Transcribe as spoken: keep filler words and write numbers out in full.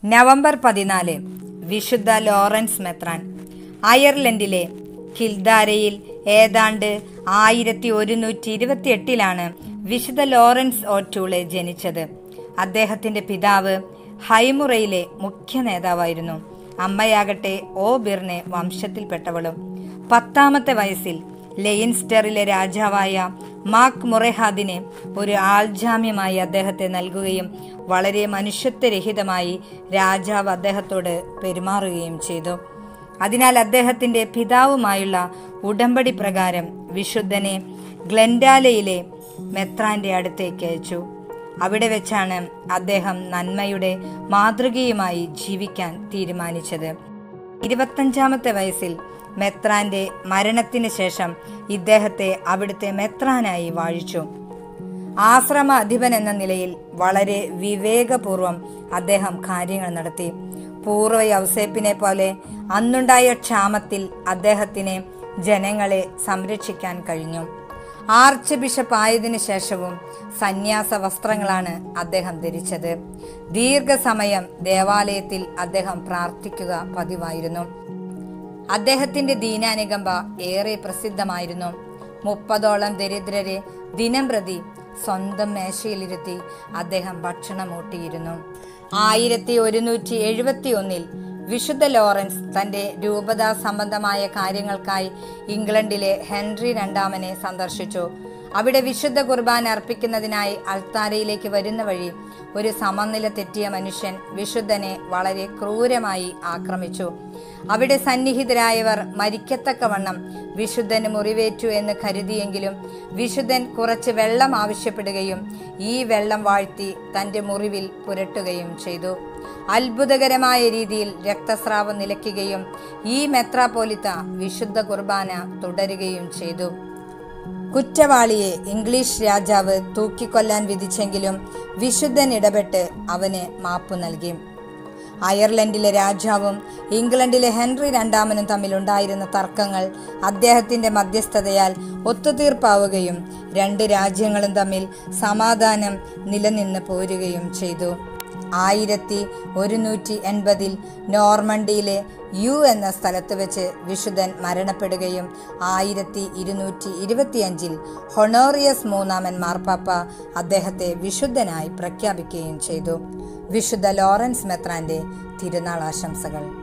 November പതിനാല് വിശുദ്ധ Lawrence മെത്രാൻ. അയർലൻഡിലെ കിൽദാരയിൽ ഏതാണ്ട് ആയിരത്തി ഒരുന്നൂറ്റി ഇരുപത്തി എട്ടിലാണ് വിശുദ്ധ ലോറൻസ് ഓറ്റൂളെ ജനിച്ചത്. അദ്ദേഹത്തിന്റെ പിതാവ് ഹൈമുറയിലെ മുഖ്യ നേതാവായിരുന്നു. അമ്മയാകട്ടെ ഓ ബിർനെ വംശത്തിൽപ്പെട്ടവളും. പത്താമത്തെ വയസ്സിൽ ലെയിൻസ്റ്ററിലെ രാജാവായ മാക് മുറെഹാദിനെ ഒരു ആൾജാമ്യമായി അദ്ദേഹത്തെ നൽകുകയും വളരെ മനുഷ്യത്വരഹിതമായി രാജാവ് അദ്ദേഹത്തോട് പെരുമാറുകയും ചെയ്തു. അതിനാൽ അദ്ദേഹത്തിന്റെ പിതാവുമായുള്ള ഉടമ്പടി പ്രകാരം വിശുദ്ധനെ ഗ്ലെൻഡാലയിലെ മെത്രാന്റെ അടുത്തേക്ക് അയച്ചു. അവിടെ വെച്ചാണ് അദ്ദേഹം നന്മയുടെ മാതൃകയുമായി ജീവിക്കാൻ തീരുമാനിച്ചത്. ഇരുപത്തഞ്ചാമത്തെ വയസ്സിൽ മെത്രാന്റെ മരണത്തിന് ശേഷം ഇദ്ദേഹത്തെ അവിടുത്തെ മെത്രാനായി വാഴിച്ചു. ആശ്രമ അധിപൻ എന്ന നിലയിൽ വളരെ വിവേകപൂർവം അദ്ദേഹം കാര്യങ്ങൾ നടത്തി. പൂർവ്വ യൗസേപ്പിനെ പോലെ അന്നുണ്ടായ ക്ഷാമത്തിൽ അദ്ദേഹത്തിന് ജനങ്ങളെ സംരക്ഷിക്കാൻ കഴിഞ്ഞു. ആർച്ച് ബിഷപ്പ് ആയതിനു ശേഷവും സന്യാസ വസ്ത്രങ്ങളാണ് അദ്ദേഹം ധരിച്ചത്. ദീർഘസമയം ദേവാലയത്തിൽ അദ്ദേഹം പ്രാർത്ഥിക്കുക പതിവായിരുന്നു. അദ്ദേഹത്തിന്റെ ദീനാനുകമ്പ ഏറെ പ്രസിദ്ധമായിരുന്നു. മുപ്പതോളം ദരിദ്രരെ ദിനം പ്രതി സ്വന്തം മേശയിലിരുത്തി അദ്ദേഹം ഭക്ഷണം ഊട്ടിയിരുന്നു. ആയിരത്തി ഒരുന്നൂറ്റി എഴുപത്തി ഒന്നിൽ വിശുദ്ധ ലോറൻസ് തന്റെ രൂപതാ സംബന്ധമായ കാര്യങ്ങൾക്കായി ഇംഗ്ലണ്ടിലെ ഹെൻറി രണ്ടാമനെ സന്ദർശിച്ചു. അവിടെ വിശുദ്ധ കുർബാന അർപ്പിക്കുന്നതിനായി അൾത്താരയിലേക്ക് വരുന്ന വഴി ഒരു സമനില തെറ്റിയ മനുഷ്യൻ വിശുദ്ധനെ വളരെ ക്രൂരമായി ആക്രമിച്ചു. അവിടെ സന്നിഹിതരായവർ മരിക്കത്തക്കവണ്ണം വിശുദ്ധന് മുറിവേറ്റു എന്ന് കരുതിയെങ്കിലും വിശുദ്ധൻ കുറച്ച് വെള്ളം ആവശ്യപ്പെടുകയും ഈ വെള്ളം വാഴ്ത്തി തന്റെ മുറിവിൽ പുരട്ടുകയും ചെയ്തു. അത്ഭുതകരമായ രീതിയിൽ രക്തസ്രാവം നിലയ്ക്കുകയും ഈ മെത്രാപ്പോലിത്ത വിശുദ്ധ കുർബാന തുടരുകയും ചെയ്തു. കുറ്റവാളിയെ ഇംഗ്ലീഷ് രാജാവ് തൂക്കിക്കൊല്ലാൻ വിധിച്ചെങ്കിലും വിശുദ്ധൻ ഇടപെട്ട് അവന് മാപ്പു നൽകി. അയർലൻഡിലെ രാജാവും ഇംഗ്ലണ്ടിലെ ഹെൻറി രണ്ടാമനും തമ്മിലുണ്ടായിരുന്ന തർക്കങ്ങൾ അദ്ദേഹത്തിന്റെ മധ്യസ്ഥതയാൽ ഒത്തുതീർപ്പാവുകയും രണ്ട് രാജ്യങ്ങളും തമ്മിൽ സമാധാനം നിലനിന്ന് പോരുകയും ചെയ്തു. ആയിരത്തി ഒരുന്നൂറ്റി എൺപതിൽ നോർമണ്ടിയിലെ യു എന്ന സ്ഥലത്ത് വെച്ച് വിശുദ്ധൻ മരണപ്പെടുകയും ആയിരത്തി ഇരുന്നൂറ്റി ഇരുപത്തിയഞ്ചിൽ ഹൊണോറിയസ് മൂന്നാമൻ മാർപ്പാപ്പ അദ്ദേഹത്തെ വിശുദ്ധനായി പ്രഖ്യാപിക്കുകയും ചെയ്തു. വിശുദ്ധ ലോറൻസ് മെത്രാന്റെ തിരുനാൾ ആശംസകൾ.